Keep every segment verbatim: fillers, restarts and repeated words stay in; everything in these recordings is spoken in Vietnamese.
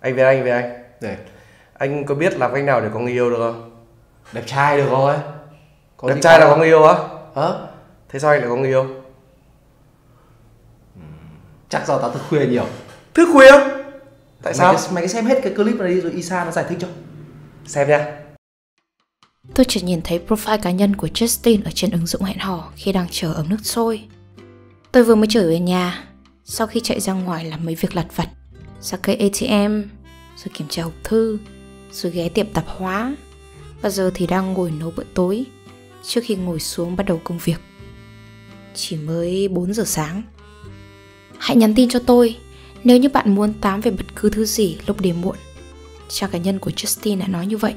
Anh về anh về anh. Để. Anh có biết làm cách nào để có người yêu được không? Đẹp trai được rồi. Có đẹp trai là có người yêu á? Hả? Thế sao anh lại có người yêu? Chắc do tao thức khuya nhiều. Thức khuya? Tại mày sao? Cái, mày cứ xem hết cái clip này đi rồi Isa nó giải thích cho. Xem nha. Tôi chợt nhìn thấy profile cá nhân của Justin ở trên ứng dụng hẹn hò khi đang chờ ấm nước sôi. Tôi vừa mới trở về nhà sau khi chạy ra ngoài làm mấy việc lặt vặt, ra cây a tê em, rồi kiểm tra hộp thư, rồi ghé tiệm tạp hóa, và giờ thì đang ngồi nấu bữa tối trước khi ngồi xuống bắt đầu công việc. Chỉ mới bốn giờ sáng. Hãy nhắn tin cho tôi nếu như bạn muốn tám về bất cứ thứ gì lúc đêm muộn. Trang cá nhân của Justin đã nói như vậy.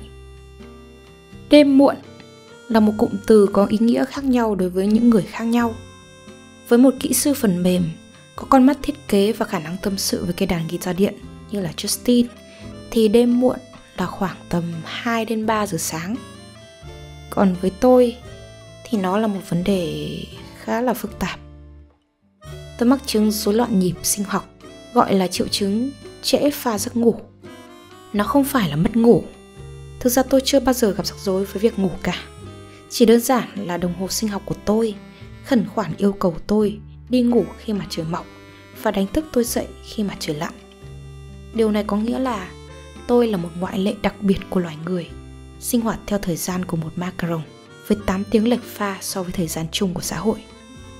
Đêm muộn là một cụm từ có ý nghĩa khác nhau đối với những người khác nhau. Với một kỹ sư phần mềm có con mắt thiết kế và khả năng tâm sự với cây đàn guitar điện như là Justin, thì đêm muộn là khoảng tầm hai đến ba giờ sáng. Còn với tôi thì nó là một vấn đề khá là phức tạp. Tôi mắc chứng rối loạn nhịp sinh học, gọi là triệu chứng trễ pha giấc ngủ. Nó không phải là mất ngủ. Thực ra tôi chưa bao giờ gặp rắc rối với việc ngủ cả. Chỉ đơn giản là đồng hồ sinh học của tôi khẩn khoản yêu cầu tôi đi ngủ khi mặt trời mọc và đánh thức tôi dậy khi mặt trời lặn. Điều này có nghĩa là tôi là một ngoại lệ đặc biệt của loài người, sinh hoạt theo thời gian của một macaron với tám tiếng lệch pha so với thời gian chung của xã hội.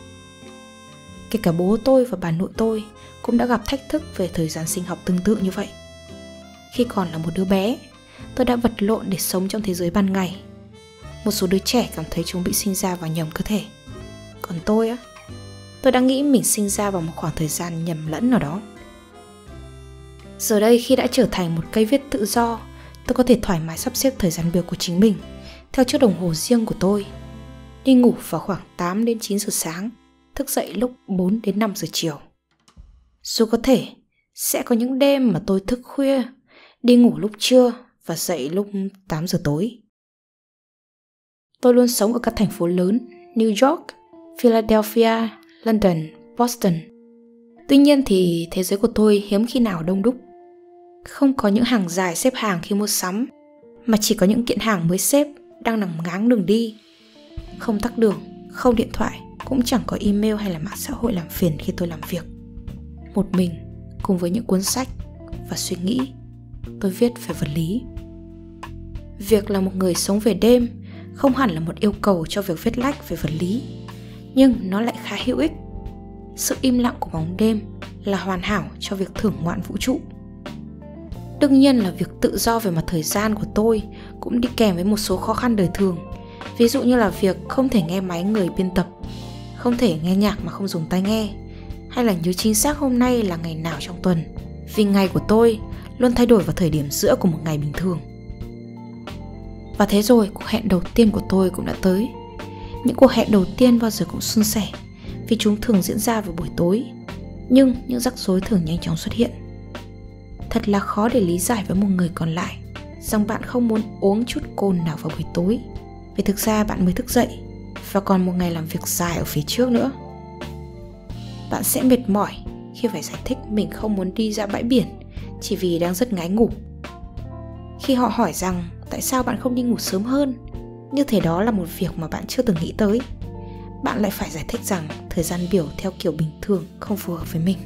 Kể cả bố tôi và bà nội tôi cũng đã gặp thách thức về thời gian sinh học tương tự như vậy. Khi còn là một đứa bé, tôi đã vật lộn để sống trong thế giới ban ngày. Một số đứa trẻ cảm thấy chúng bị sinh ra vào nhầm cơ thể. Còn tôi á, tôi đã nghĩ mình sinh ra vào một khoảng thời gian nhầm lẫn nào đó. Giờ đây khi đã trở thành một cây viết tự do, tôi có thể thoải mái sắp xếp thời gian biểu của chính mình theo chiếc đồng hồ riêng của tôi. Đi ngủ vào khoảng tám đến chín giờ sáng, thức dậy lúc bốn đến năm giờ chiều. Dù có thể sẽ có những đêm mà tôi thức khuya, đi ngủ lúc trưa và dậy lúc tám giờ tối. Tôi luôn sống ở các thành phố lớn New York, Philadelphia, London, Boston. Tuy nhiên thì thế giới của tôi hiếm khi nào đông đúc. Không có những hàng dài xếp hàng khi mua sắm, mà chỉ có những kiện hàng mới xếp đang nằm ngáng đường đi. Không tắc đường, không điện thoại, cũng chẳng có email hay là mạng xã hội làm phiền khi tôi làm việc. Một mình, cùng với những cuốn sách và suy nghĩ, tôi viết về vật lý. Việc là một người sống về đêm không hẳn là một yêu cầu cho việc viết lách về vật lý, nhưng nó lại khá hữu ích. Sự im lặng của bóng đêm là hoàn hảo cho việc thưởng ngoạn vũ trụ. Đương nhiên là việc tự do về mặt thời gian của tôi cũng đi kèm với một số khó khăn đời thường. Ví dụ như là việc không thể nghe máy người biên tập, không thể nghe nhạc mà không dùng tai nghe, hay là nhớ chính xác hôm nay là ngày nào trong tuần, vì ngày của tôi luôn thay đổi vào thời điểm giữa của một ngày bình thường. Và thế rồi cuộc hẹn đầu tiên của tôi cũng đã tới. Những cuộc hẹn đầu tiên bao giờ cũng suôn sẻ, vì chúng thường diễn ra vào buổi tối, nhưng những rắc rối thường nhanh chóng xuất hiện. Thật là khó để lý giải với một người còn lại rằng bạn không muốn uống chút cồn nào vào buổi tối, vì thực ra bạn mới thức dậy và còn một ngày làm việc dài ở phía trước nữa. Bạn sẽ mệt mỏi khi phải giải thích mình không muốn đi ra bãi biển chỉ vì đang rất ngái ngủ. Khi họ hỏi rằng tại sao bạn không đi ngủ sớm hơn, như thể đó là một việc mà bạn chưa từng nghĩ tới, bạn lại phải giải thích rằng thời gian biểu theo kiểu bình thường không phù hợp với mình.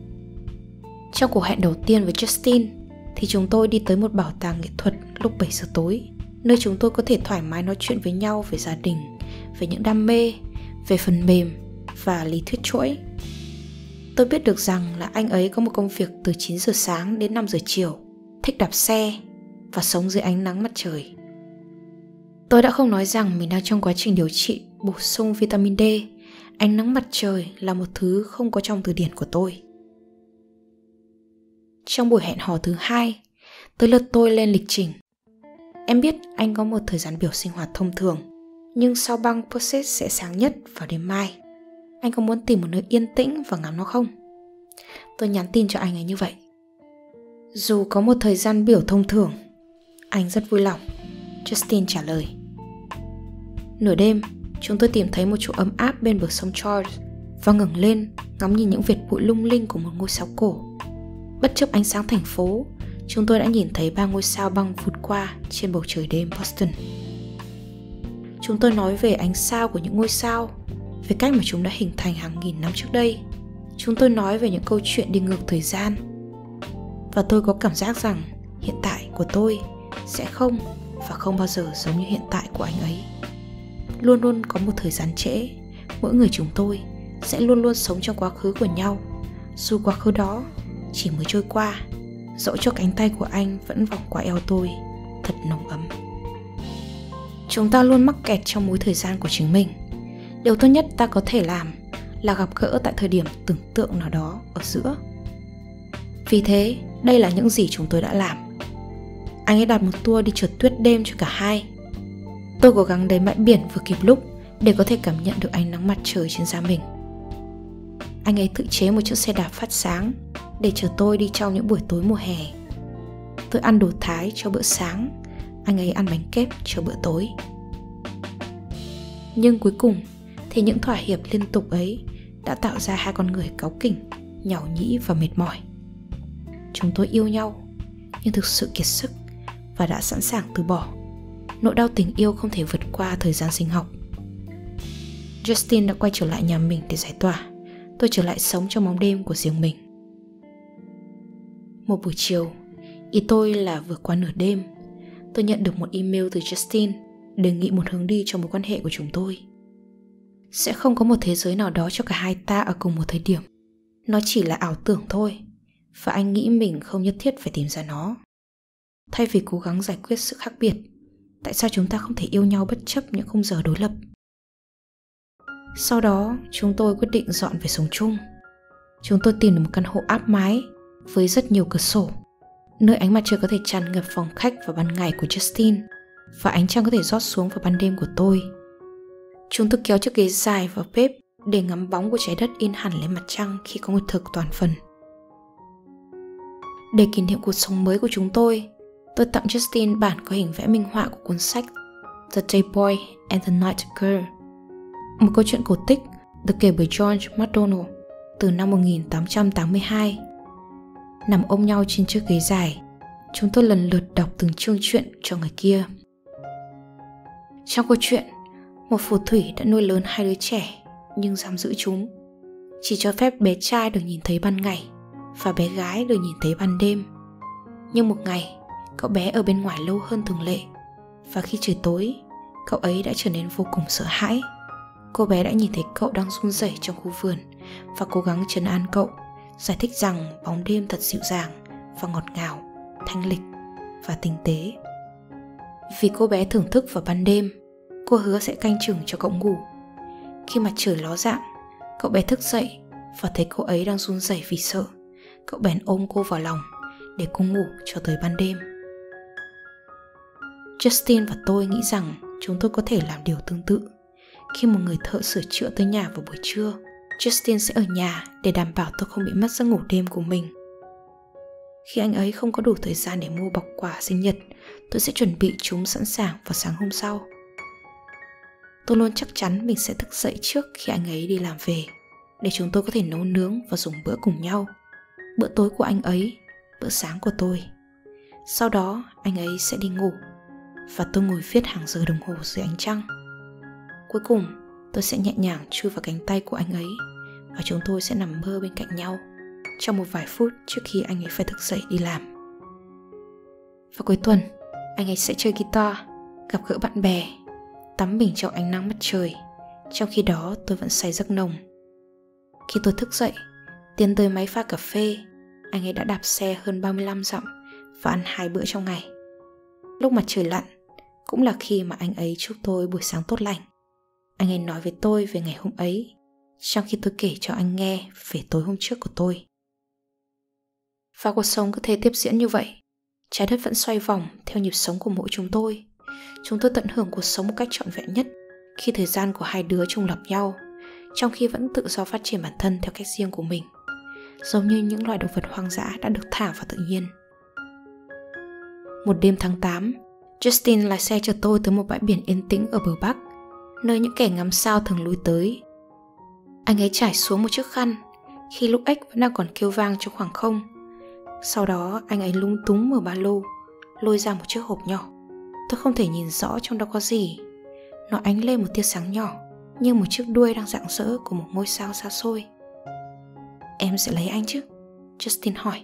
Trong cuộc hẹn đầu tiên với Justin thì chúng tôi đi tới một bảo tàng nghệ thuật lúc bảy giờ tối, nơi chúng tôi có thể thoải mái nói chuyện với nhau về gia đình, về những đam mê, về phần mềm và lý thuyết chuỗi. Tôi biết được rằng là anh ấy có một công việc từ chín giờ sáng đến năm giờ chiều, thích đạp xe và sống dưới ánh nắng mặt trời. Tôi đã không nói rằng mình đang trong quá trình điều trị bổ sung vitamin D. Ánh nắng mặt trời là một thứ không có trong từ điển của tôi. Trong buổi hẹn hò thứ hai, tới lượt tôi lên lịch trình. Em biết anh có một thời gian biểu sinh hoạt thông thường, nhưng sao băng Perseus sẽ sáng nhất vào đêm mai. Anh có muốn tìm một nơi yên tĩnh và ngắm nó không? Tôi nhắn tin cho anh ấy như vậy. Dù có một thời gian biểu thông thường, anh rất vui lòng, Justin trả lời. Nửa đêm, chúng tôi tìm thấy một chỗ ấm áp bên bờ sông Charles và ngẩng lên ngắm nhìn những vệt bụi lung linh của một ngôi sao cổ. Bất chấp ánh sáng thành phố, chúng tôi đã nhìn thấy ba ngôi sao băng vụt qua trên bầu trời đêm Boston. Chúng tôi nói về ánh sao của những ngôi sao, về cách mà chúng đã hình thành hàng nghìn năm trước đây. Chúng tôi nói về những câu chuyện đi ngược thời gian. Và tôi có cảm giác rằng hiện tại của tôi sẽ không và không bao giờ giống như hiện tại của anh ấy. Luôn luôn có một thời gian trễ, mỗi người chúng tôi sẽ luôn luôn sống trong quá khứ của nhau, dù quá khứ đó chỉ mới trôi qua, dẫu cho cánh tay của anh vẫn vòng qua eo tôi, thật nồng ấm. Chúng ta luôn mắc kẹt trong mối thời gian của chính mình. Điều tốt nhất ta có thể làm là gặp gỡ tại thời điểm tưởng tượng nào đó ở giữa. Vì thế, đây là những gì chúng tôi đã làm. Anh ấy đặt một tour đi trượt tuyết đêm cho cả hai. Tôi cố gắng đến bãi biển vừa kịp lúc để có thể cảm nhận được ánh nắng mặt trời trên da mình. Anh ấy tự chế một chiếc xe đạp phát sáng để chở tôi đi trong những buổi tối mùa hè. Tôi ăn đồ Thái cho bữa sáng, anh ấy ăn bánh kép cho bữa tối. Nhưng cuối cùng thì những thỏa hiệp liên tục ấy đã tạo ra hai con người cáu kỉnh, nhàu nhĩ và mệt mỏi. Chúng tôi yêu nhau, nhưng thực sự kiệt sức và đã sẵn sàng từ bỏ. Nỗi đau tình yêu không thể vượt qua thời gian sinh học. Justin đã quay trở lại nhà mình để giải tỏa. Tôi trở lại sống trong bóng đêm của riêng mình. Một buổi chiều, ý tôi là vừa qua nửa đêm, tôi nhận được một email từ Justin đề nghị một hướng đi cho mối quan hệ của chúng tôi. Sẽ không có một thế giới nào đó cho cả hai ta ở cùng một thời điểm. Nó chỉ là ảo tưởng thôi, và anh nghĩ mình không nhất thiết phải tìm ra nó. Thay vì cố gắng giải quyết sự khác biệt, tại sao chúng ta không thể yêu nhau bất chấp những khung giờ đối lập? Sau đó, chúng tôi quyết định dọn về sống chung. Chúng tôi tìm được một căn hộ áp mái với rất nhiều cửa sổ, nơi ánh mặt trời có thể tràn ngập phòng khách vào ban ngày của Justin và ánh trăng có thể rót xuống vào ban đêm của tôi. Chúng tôi kéo chiếc ghế dài vào bếp để ngắm bóng của trái đất in hẳn lên mặt trăng khi có nguyệt thực toàn phần. Để kỷ niệm cuộc sống mới của chúng tôi, tôi tặng Justin bản có hình vẽ minh họa của cuốn sách The Day Boy and the Night Girl, một câu chuyện cổ tích được kể bởi George MacDonald từ năm một nghìn tám trăm tám mươi hai. Nằm ôm nhau trên chiếc ghế dài, chúng tôi lần lượt đọc từng chương truyện cho người kia. Trong câu chuyện, một phù thủy đã nuôi lớn hai đứa trẻ nhưng giam giữ chúng, chỉ cho phép bé trai được nhìn thấy ban ngày và bé gái được nhìn thấy ban đêm. Nhưng một ngày, cậu bé ở bên ngoài lâu hơn thường lệ, và khi trời tối, cậu ấy đã trở nên vô cùng sợ hãi. Cô bé đã nhìn thấy cậu đang run rẩy trong khu vườn và cố gắng trấn an cậu, giải thích rằng bóng đêm thật dịu dàng và ngọt ngào, thanh lịch và tinh tế. Vì cô bé thưởng thức vào ban đêm, cô hứa sẽ canh chừng cho cậu ngủ. Khi mặt trời ló dạng, cậu bé thức dậy và thấy cô ấy đang run rẩy vì sợ. Cậu bèn ôm cô vào lòng để cô ngủ cho tới ban đêm. Justin và tôi nghĩ rằng chúng tôi có thể làm điều tương tự. Khi một người thợ sửa chữa tới nhà vào buổi trưa, Justin sẽ ở nhà để đảm bảo tôi không bị mất giấc ngủ đêm của mình. Khi anh ấy không có đủ thời gian để mua bọc quà sinh nhật, tôi sẽ chuẩn bị chúng sẵn sàng vào sáng hôm sau. Tôi luôn chắc chắn mình sẽ thức dậy trước khi anh ấy đi làm về, để chúng tôi có thể nấu nướng và dùng bữa cùng nhau. Bữa tối của anh ấy, bữa sáng của tôi. Sau đó anh ấy sẽ đi ngủ, và tôi ngồi viết hàng giờ đồng hồ dưới ánh trăng. Cuối cùng, tôi sẽ nhẹ nhàng chui vào cánh tay của anh ấy, và chúng tôi sẽ nằm mơ bên cạnh nhau trong một vài phút trước khi anh ấy phải thức dậy đi làm. Và cuối tuần, anh ấy sẽ chơi guitar, gặp gỡ bạn bè, tắm mình trong ánh nắng mặt trời. Trong khi đó tôi vẫn say giấc nồng. Khi tôi thức dậy, tiến tới máy pha cà phê, anh ấy đã đạp xe hơn ba mươi lăm dặm và ăn hai bữa trong ngày. Lúc mặt trời lặn cũng là khi mà anh ấy chúc tôi buổi sáng tốt lành. Anh ấy nói với tôi về ngày hôm ấy, trong khi tôi kể cho anh nghe về tối hôm trước của tôi. Và cuộc sống cứ thế tiếp diễn như vậy. Trái đất vẫn xoay vòng theo nhịp sống của mỗi chúng tôi. Chúng tôi tận hưởng cuộc sống một cách trọn vẹn nhất khi thời gian của hai đứa trùng lặp nhau, trong khi vẫn tự do phát triển bản thân theo cách riêng của mình, giống như những loài động vật hoang dã đã được thả vào tự nhiên. Một đêm tháng tám, Justin lái xe chở tôi tới một bãi biển yên tĩnh ở bờ Bắc, nơi những kẻ ngắm sao thường lui tới. Anh ấy trải xuống một chiếc khăn khi lúc ếch vẫn đang còn kêu vang trong khoảng không. Sau đó anh ấy lúng túng mở ba lô, lôi ra một chiếc hộp nhỏ. Tôi không thể nhìn rõ trong đó có gì. Nó ánh lên một tia sáng nhỏ, như một chiếc đuôi đang rạng rỡ của một ngôi sao xa xôi. Em sẽ lấy anh chứ? Justin hỏi.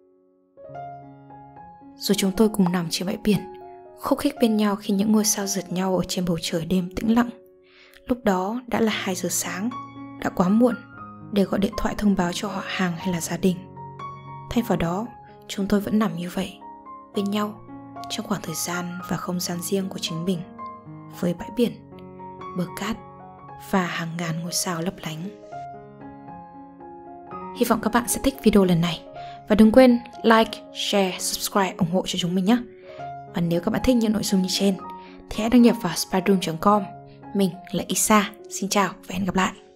Rồi chúng tôi cùng nằm trên bãi biển, khúc khích bên nhau khi những ngôi sao rượt nhau ở trên bầu trời đêm tĩnh lặng. Lúc đó đã là hai giờ sáng, đã quá muộn để gọi điện thoại thông báo cho họ hàng hay là gia đình. Thay vào đó, chúng tôi vẫn nằm như vậy, bên nhau, trong khoảng thời gian và không gian riêng của chính mình, với bãi biển, bờ cát và hàng ngàn ngôi sao lấp lánh. Hy vọng các bạn sẽ thích video lần này. Và đừng quên like, share, subscribe ủng hộ cho chúng mình nhé. Và nếu các bạn thích những nội dung như trên thì hãy đăng nhập vào spydroom chấm com. Mình là Isa, xin chào và hẹn gặp lại.